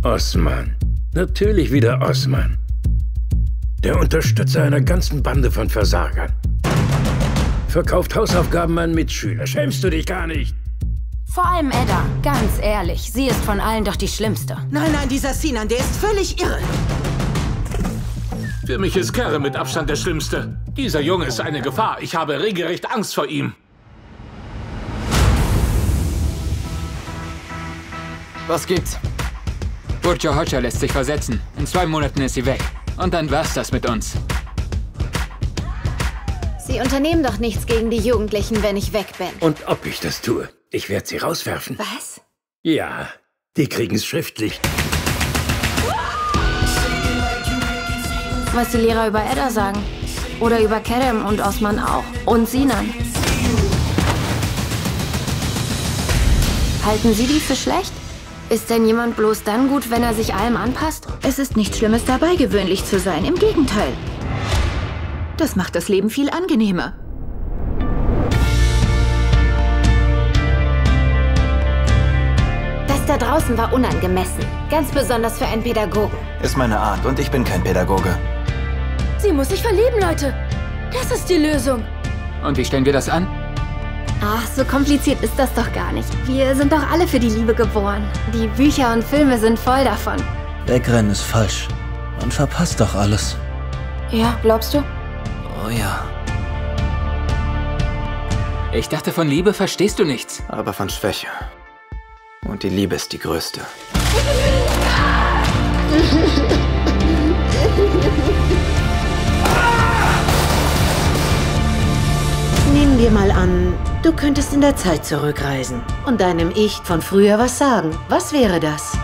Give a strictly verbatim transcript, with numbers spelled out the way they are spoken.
Osman. Natürlich wieder Osman. Der Unterstützer einer ganzen Bande von Versagern. Verkauft Hausaufgaben an Mitschüler. Schämst du dich gar nicht? Vor allem Edda. Ganz ehrlich, sie ist von allen doch die Schlimmste. Nein, nein, dieser Sinan, der ist völlig irre. Für mich ist Kerem mit Abstand der Schlimmste. Dieser Junge ist eine Gefahr. Ich habe regelrecht Angst vor ihm. Was gibt's? Burja Hoxha lässt sich versetzen. In zwei Monaten ist sie weg. Und dann war's das mit uns. Sie unternehmen doch nichts gegen die Jugendlichen, wenn ich weg bin. Und ob ich das tue? Ich werde sie rauswerfen. Was? Ja, die kriegen's schriftlich. Was die Lehrer über Edda sagen. Oder über Kerem und Osman auch. Und Sinan. Halten Sie die für schlecht? Ist denn jemand bloß dann gut, wenn er sich allem anpasst? Es ist nichts Schlimmes dabei, gewöhnlich zu sein. Im Gegenteil. Das macht das Leben viel angenehmer. Das da draußen war unangemessen. Ganz besonders für einen Pädagogen. Ist meine Art und ich bin kein Pädagoge. Sie muss sich verlieben, Leute. Das ist die Lösung. Und wie stellen wir das an? Ach, so kompliziert ist das doch gar nicht. Wir sind doch alle für die Liebe geboren. Die Bücher und Filme sind voll davon. Wegrennen ist falsch. Man verpasst doch alles. Ja, glaubst du? Oh ja. Ich dachte, von Liebe verstehst du nichts. Aber von Schwäche. Und die Liebe ist die größte. Nehmen wir mal an, du könntest in der Zeit zurückreisen und deinem Ich von früher was sagen. Was wäre das?